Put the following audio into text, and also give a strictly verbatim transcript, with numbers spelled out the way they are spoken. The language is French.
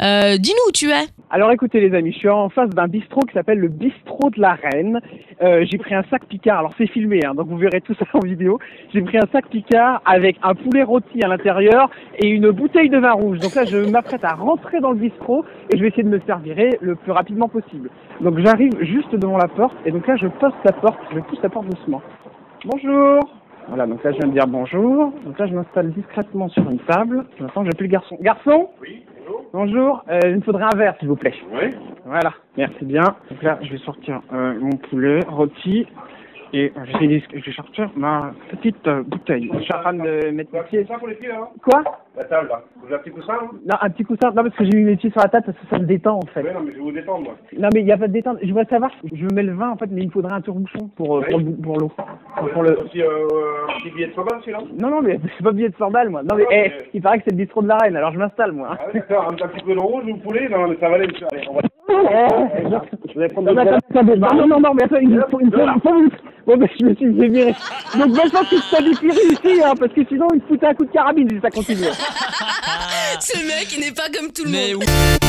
Euh, dis-nous où tu es. Alors écoutez les amis, je suis en face d'un bistrot qui s'appelle le bistrot de la Reine. Euh, j'ai pris un sac Picard, alors c'est filmé, hein, donc vous verrez tout ça en vidéo. J'ai pris un sac Picard avec un poulet rôti à l'intérieur et une bouteille de vin rouge. Donc là je m'apprête à rentrer dans le bistrot et je vais essayer de me servir le plus rapidement possible. Donc j'arrive juste devant la porte et donc là je pose la porte, je pousse la porte doucement. Bonjour. Voilà, donc là je viens de dire bonjour. Donc là je m'installe discrètement sur une table. Maintenant j'ai plus le garçon. Garçon ? Oui, bonjour. Bonjour, euh, il me faudrait un verre s'il vous plaît. Oui. Voilà, merci bien. Donc là je vais sortir euh, mon poulet rôti et euh, je, vais, je vais sortir ma petite euh, bouteille. Je suis en train de mettre mes pieds. Ça pour les pieds là. Quoi ? La table là. Vous avez un petit coussin hein? Non, un petit coussin. Non, parce que j'ai mis mes pieds sur la table parce que ça me détend en fait. Oui, non, mais je vais vous détendre moi. Non, mais il n'y a pas de détente. Je voudrais savoir, je mets le vin en fait, mais il me faudrait un tour-bouchon pour, euh, Oui. pour, pour l'eau. Pour, Pour pour le... Aussi, euh, un petit billet de cent balles celui-là. Non, non, mais c'est pas billet de cent balles moi. Non, mais, Non, eh, mais- il paraît que c'est le bistrot de la Reine, alors je m'installe moi. Ah oui, d'accord, un, un petit peu de rouge, vous voulez? Non, mais ça va aller, monsieur. Allez, on va. Je vais prendre non, attendez, non, non, non, non, mais attends, il me faut une minute. Bon, ben, je me suis fait virer. Donc, maintenant, tu t'habitues ici, hein, parce que sinon, il me foutait un coup de carabine si ça continue. Ce mec, il n'est pas comme tout le Mais monde. oui.